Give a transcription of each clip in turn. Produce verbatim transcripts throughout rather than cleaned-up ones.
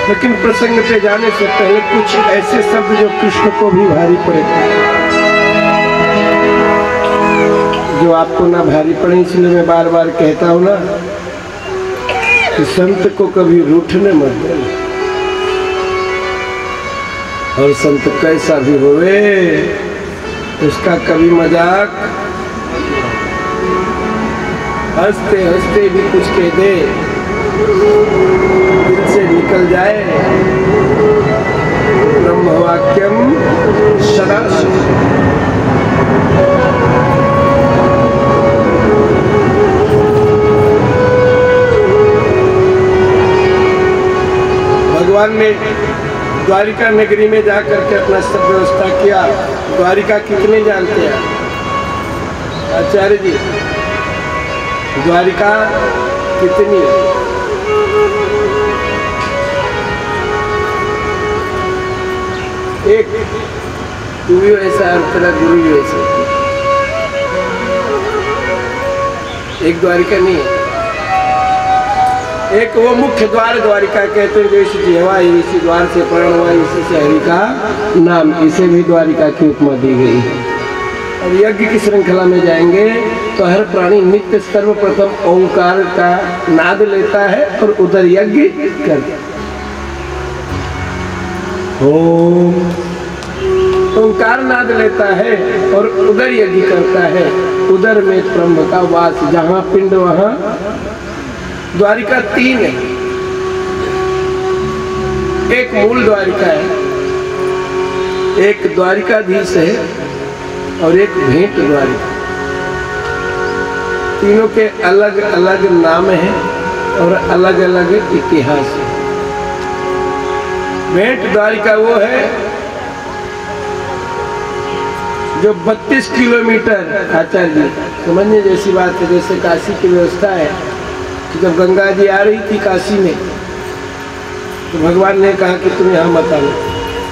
लेकिन प्रसंग पे जाने से पहले कुछ ऐसे शब्द जो कृष्ण को भी भारी पड़े, जो आपको ना भारी पड़े, इसलिए मैं बार बार कहता हूँ ना कि संत को कभी रूठने मत देना। और संत कैसा भी होवे उसका कभी मजाक हंसते हंसते भी कुछ कह दे, दिल से निकल जाए, ब्रह्मवाक्यम सदाशिव। भगवान ने द्वारिका नगरी में जाकर के अपना सब व्यवस्था किया। द्वारिका कितने जानते हैं आचार्य जी? द्वारिका कितनी? एक। तू भी वैसा और तेरा गुरु भी वैसा। एक द्वारिका नहीं है, एक वो मुख्य द्वार द्वारिका कहते हैं, जो इस जेवा इसी द्वार से परण हुआ, इसी से हरि का नाम, इसे भी द्वारिका की उपमा दी गई है। और यज्ञ की श्रृंखला में जाएंगे तो हर प्राणी नित्य सर्वप्रथम ओंकार का नाद लेता है और उधर यज्ञ करता है। ओम ओंकार नाद लेता है और उधर यज्ञ करता है। उधर में ब्रह्म का वास, जहाँ पिंड वहाँ द्वारिका। तीन है, एक मूल द्वारिका है, एक द्वारिकाधीश है और एक भेंट द्वारिका। तीनों के अलग अलग नाम हैं और अलग अलग इतिहास है। भेंट द्वारिका वो है जो बत्तीस किलोमीटर, आचार्य जी समझने जैसी बात है, जैसे काशी की व्यवस्था है कि जब गंगा जी आ रही थी काशी में तो भगवान ने कहा कि तुम यहाँ मत आना।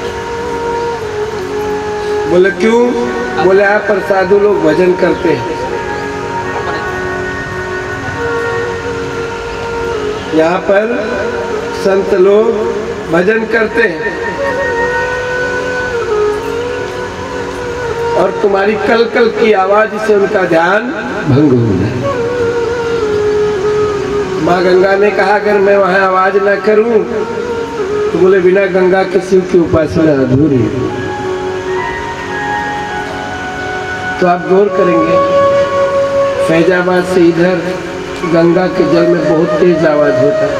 बोले क्यों? बोले यहाँ पर साधु लोग भजन करते हैं, यहाँ पर संत लोग भजन करते हैं और तुम्हारी कल कल की आवाज से उनका ध्यान भंग हो जाए। माँ गंगा ने कहा अगर मैं वहां आवाज ना करूं तो बोले बिना गंगा के शिव की उपासना अधूरी है। तो आप गौर करेंगे, फैजाबाद से इधर गंगा के जल में बहुत तेज आवाज होता है,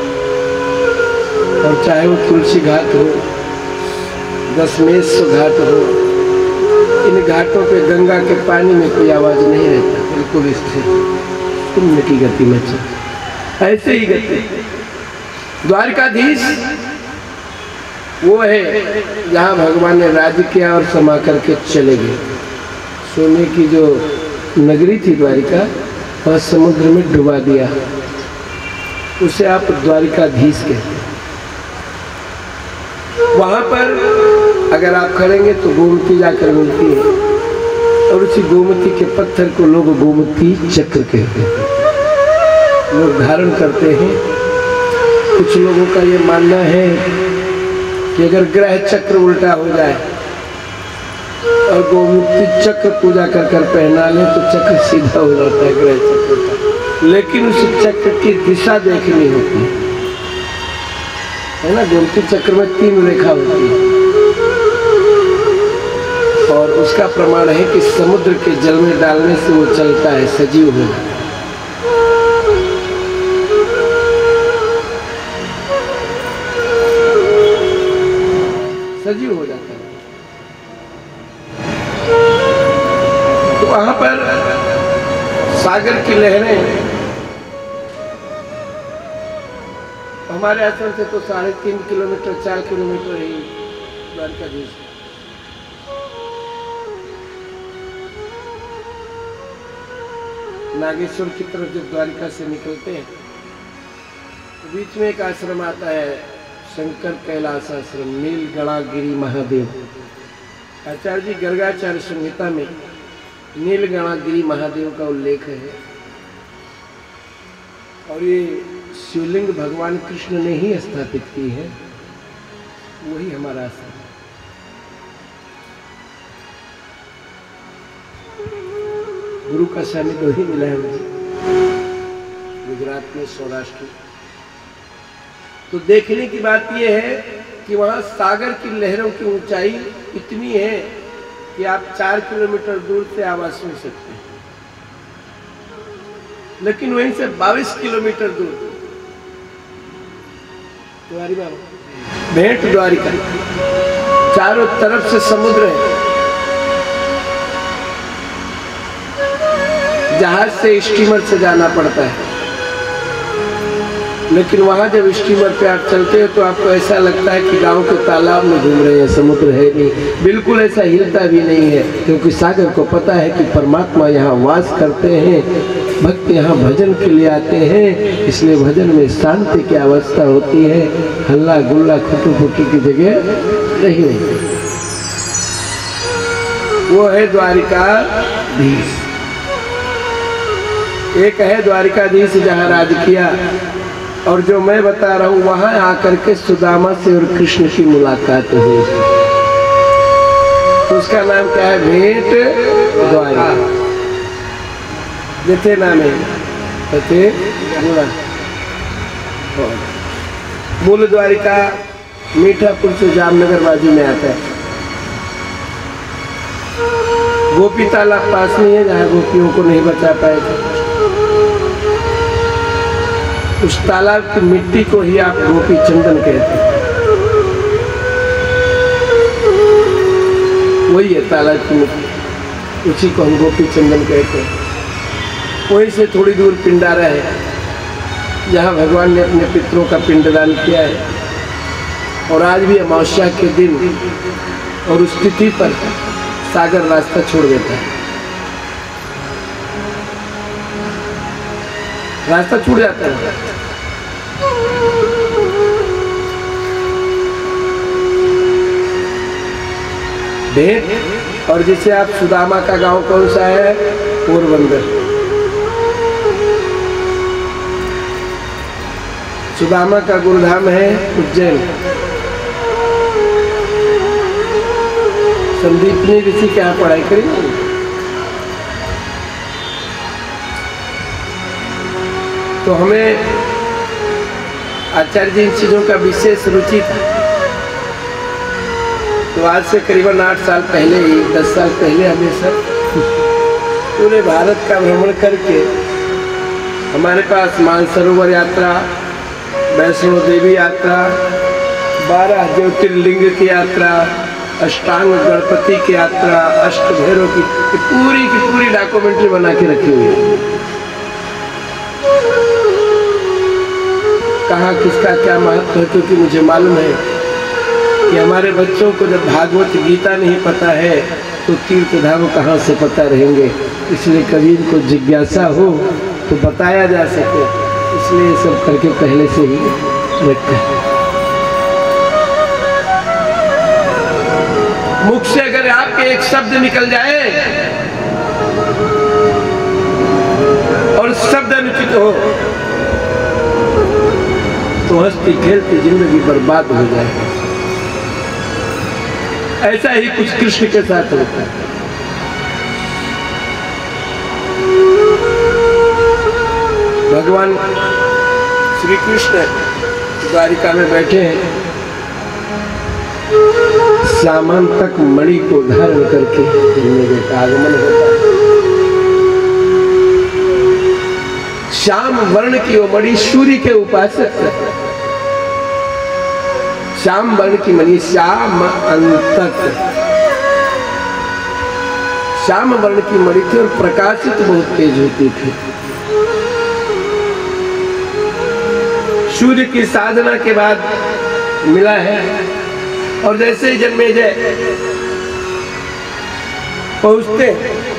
और चाहे वो तुलसी घाट हो, दशमेश घाट हो, इन घाटों पे गंगा के पानी में कोई आवाज नहीं रहता, बिल्कुल स्थिर, तुमने की गति में चल। ऐसे ही गति द्वारिकाधीश वो है जहाँ भगवान ने राज्य किया और समा करके चले गए। सोने की जो नगरी थी द्वारिका, वह समुद्र में डुबा दिया, उसे आप द्वारिकाधीश कहते हैं। वहां पर अगर आप करेंगे तो गोमती जाकर मिलती है, और उसी गोमती के पत्थर को लोग गोमती चक्र कहते हैं, लोग धारण करते हैं। कुछ लोगों का ये मानना है कि अगर ग्रह चक्र उल्टा हो जाए और गोमती चक्र पूजा कर कर पहना ले तो चक्र सीधा हो जाता है, ग्रह चक्र का। लेकिन उस चक्र की दिशा देखनी होती है ना। गोमती चक्र में तीन रेखा होती है और उसका प्रमाण है कि समुद्र के जल में डालने से वो चलता है, सजीव हो जाता है। सजीव हो जाता है। तो वहां पर सागर की लहरें, हमारे आश्रम से तो साढ़े तीन किलोमीटर चार किलोमीटर ही द्वारकाधीश है। नागेश्वर की तरफ जब द्वारिका से निकलते हैं तो बीच में एक आश्रम आता है, शंकर कैलाश आश्रम, नीलगणागिरी महादेव। आचार्य जी गर्गाचार्य संहिता में नीलगणागिरी महादेव का उल्लेख है। और ये शिवलिंग भगवान कृष्ण ने ही स्थापित की है, वही हमारा आश्रम। गुरु का सानिध्य वही मिला है मुझे गुजरात में, सौराष्ट्र। तो देखने की बात यह है कि वहां सागर की लहरों की ऊंचाई इतनी है कि आप चार किलोमीटर दूर से आवाज सुन सकते हैं, लेकिन वहीं से बाईस किलोमीटर दूर द्वारिका, भेंट द्वारिका, चारों तरफ से समुद्र है। जहाज से, स्टीमर से जाना पड़ता है, लेकिन वहां जब स्टीमर पे आप चलते हो तो आपको ऐसा लगता है कि गांव के तालाब में घूम रहे हैं, समुद्र है नहीं। बिल्कुल ऐसा हिलता भी नहीं है, क्योंकि सागर को पता है कि परमात्मा यहाँ वास करते हैं, भक्त यहाँ भजन के लिए आते हैं, इसलिए भजन में शांति की अवस्था होती है, हल्ला गुल्ला खुटू फुटू की जगह नहीं होती। वो है द्वारिकाधीश। एक है द्वारिकाधीश जहाँ राज किया, और जो मैं बता रहा हूँ वहां आकर के सुदामा से और कृष्ण की मुलाकात हुई। तो उसका नाम क्या है? भेंट द्वारिका। जैसे नाम है तथे मूल द्वारिका मीठापुर से जामनगर बाजू में आता है। गोपी तालाब पास में है, जहाँ गोपियों को नहीं बचा पाए थे। उस तालाब की मिट्टी को ही आप गोपी चंदन कहते हैं। वही है तालाब की मिट्टी, उसी को हम गोपी चंदन कहते हैं। वहीं से थोड़ी दूर पिंडारा है, जहाँ भगवान ने अपने पितरों का पिंडदान किया है। और आज भी अमावस्या के दिन और उस तिथि पर सागर रास्ता छोड़ देता है, रास्ता छूट जाता है। भेंट। और जिसे आप सुदामा का गांव कौन सा है? पोरबंदर। सुदामा का गुरुधाम है उज्जैन। संदीपनी ऋषि क्या पढ़ाई करी? तो हमें आचार्य जी इन चीज़ों का विशेष रुचि था। तो आज से करीबन आठ साल पहले ही, दस साल पहले हमें सब पूरे भारत का भ्रमण करके हमारे पास मानसरोवर यात्रा, वैष्णो देवी यात्रा, बारह ज्योतिर्लिंग की यात्रा, अष्टांग गणपति की यात्रा, अष्टभैरव की, की पूरी की पूरी डॉक्यूमेंट्री बना के रखी हुई है। कहाँ किसका क्या महत्व है, क्योंकि मुझे मालूम है कि हमारे बच्चों को जब भागवत गीता नहीं पता है तो तीर्थ धाम कहाँ से पता रहेंगे। इसलिए कभी इनको जिज्ञासा हो तो बताया जा सके, इसलिए सब करके पहले से ही रखा है। मुख से अगर आपके एक शब्द निकल जाए और शब्द अनुचित हो तो हंसती खेलती जिंदगी बर्बाद हो जाए। ऐसा ही कुछ कृष्ण के साथ होता है। भगवान श्री कृष्ण द्वारिका में बैठे हैं, सामान तक मणि को धारण करके मेरे का आगमन होता है। श्याम वर्ण की वो मणि सूर्य के उपासक है। श्याम वर्ण की मणि, श्याम अंतक, श्याम वर्ण की मणि थी और प्रकाशित बहुत तेज होती थी। सूर्य की साधना के बाद मिला है। और जैसे ही जन्मेजय पहुंचते,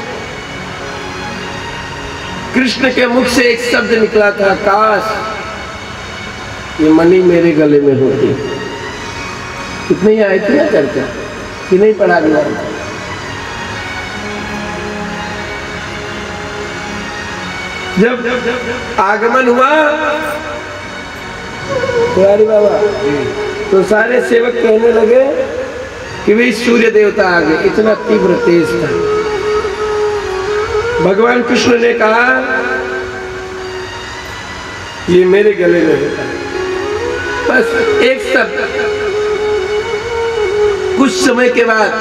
कृष्ण के मुख से एक शब्द निकला था, काश ये मणि मेरे गले में होती। कितने ही आए थे ना चर्चा कि नहीं पढ़ा दिया। जब आगमन हुआ मुरारी बाबा। तो सारे सेवक कहने लगे कि भाई सूर्य देवता आ गए, इतना तीव्र तेज था। भगवान कृष्ण ने कहा ये मेरे गले में होता है, बस एक शब्द। कुछ समय के बाद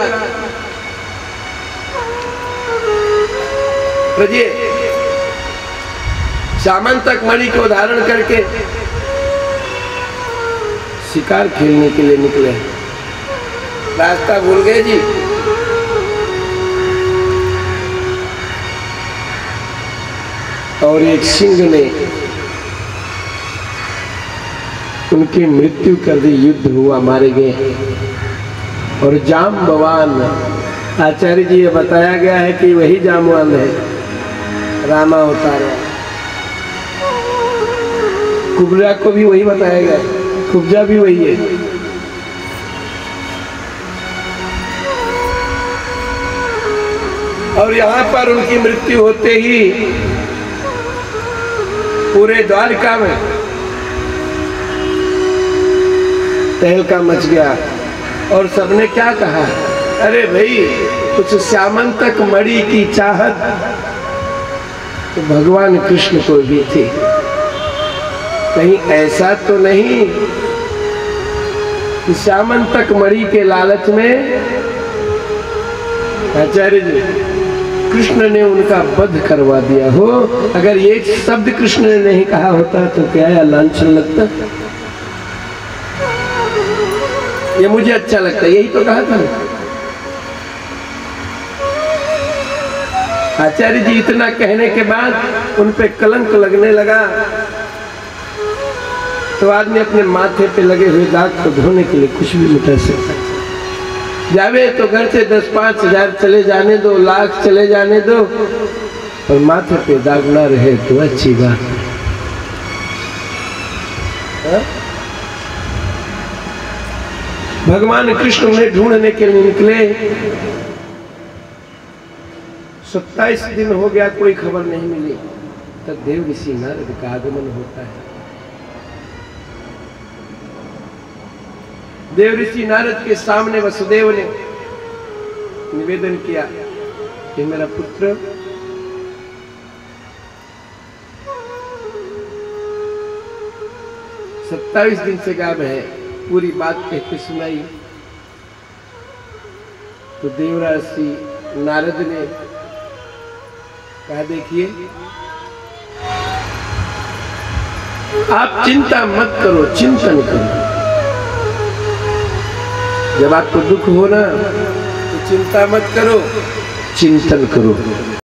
प्रजे सामंतक मणि को धारण करके शिकार खेलने के लिए निकले। रास्ता भूल गए जी। और एक सिंह ने उनकी मृत्यु कर दी, युद्ध हुआ, मारे गए। और जाम्बवान, आचार्य जी ये बताया गया है कि वही जाम्बवान है रामा अवतार। कुब्जा को भी वही बताया गया, कुब्जा भी वही है। और यहाँ पर उनकी मृत्यु होते ही पूरे द्वारका में तहलका मच गया। और सबने क्या कहा, अरे भाई कुछ श्यामंतक मणि की चाहत तो भगवान कृष्ण को भी थी, कहीं ऐसा तो नहीं कि श्यामंतक मणि के लालच में आचार्य जी कृष्ण ने उनका वध करवा दिया हो। अगर ये शब्द कृष्ण ने नहीं कहा होता तो क्या है, लांछन लगता। ये मुझे अच्छा लगता है, यही तो कहा था। आचार्य जी इतना कहने के बाद उन पे कलंक लगने लगा, तो आदमी अपने माथे पे लगे हुए दाग को धोने के लिए कुछ भी मिटा सकता है। जावे तो घर से दस पांच हजार चले जाने दो, लाख चले जाने दो, और माथे पे दाग ना रहे तो अच्छी बात है। भगवान कृष्ण उन्हें ढूंढने के लिए निकले। सत्ताईस दिन हो गया, कोई खबर नहीं मिली। तब देव ऋषि नारद का आगमन होता है। देव ऋषि नारद के सामने वसुदेव ने निवेदन किया कि मेरा पुत्र सत्ताईस दिन से गायब है। पूरी बात कह के सुनाई तो देवराशि नारद ने कहा, देखिए आप चिंता मत करो, चिंतन करो। जब आपको दुख हो ना तो चिंता मत करो, चिंतन करो।